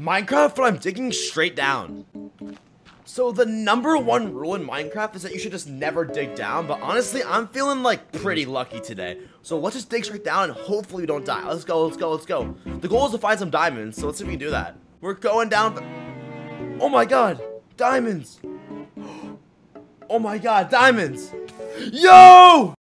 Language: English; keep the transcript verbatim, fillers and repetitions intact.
Minecraft, but I'm digging straight down. So the number one rule in Minecraft is that you should just never dig down, but honestly, I'm feeling like pretty lucky today. So let's just dig straight down and hopefully we don't die. Let's go, let's go, let's go. The goal is to find some diamonds, so let's see if we can do that. We're going down. Oh my god, diamonds. Oh my god, diamonds. Yo!